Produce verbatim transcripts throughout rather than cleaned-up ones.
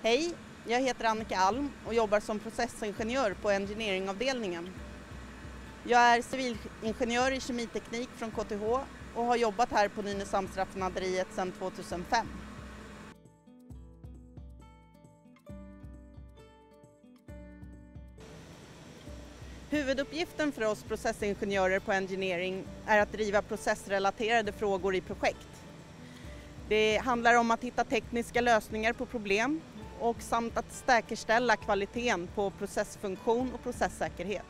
Hej, jag heter Annika Ahlm och jobbar som processingenjör på engineeringavdelningen. Jag är civilingenjör i kemiteknik från K T H och har jobbat här på Nynäshamns raffinaderiet sedan två tusen fem. Huvuduppgiften för oss processingenjörer på engineering är att driva processrelaterade frågor i projekt. Det handlar om att hitta tekniska lösningar på problem och samt att säkerställa kvaliteten på processfunktion och processsäkerhet.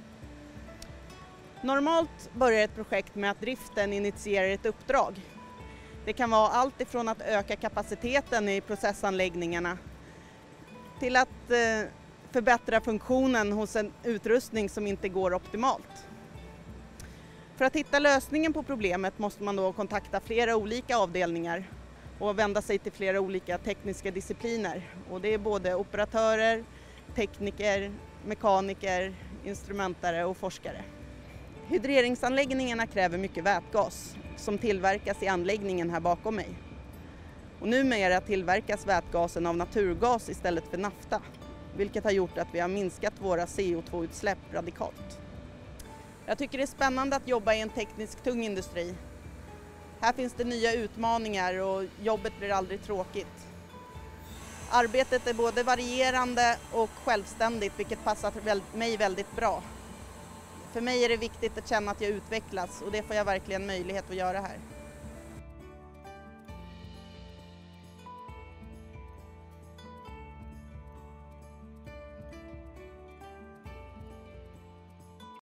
Normalt börjar ett projekt med att driften initierar ett uppdrag. Det kan vara allt ifrån att öka kapaciteten i processanläggningarna till att eh, förbättra funktionen hos en utrustning som inte går optimalt. För att hitta lösningen på problemet måste man då kontakta flera olika avdelningar och vända sig till flera olika tekniska discipliner. Och det är både operatörer, tekniker, mekaniker, instrumentare och forskare. Hydreringsanläggningarna kräver mycket vätgas som tillverkas i anläggningen här bakom mig. Och numera tillverkas vätgasen av naturgas istället för nafta, vilket har gjort att vi har minskat våra C O två utsläpp radikalt. Jag tycker det är spännande att jobba i en teknisk tung industri. Här finns det nya utmaningar och jobbet blir aldrig tråkigt. Arbetet är både varierande och självständigt, vilket passar mig väldigt bra. För mig är det viktigt att känna att jag utvecklas och det får jag verkligen möjlighet att göra här.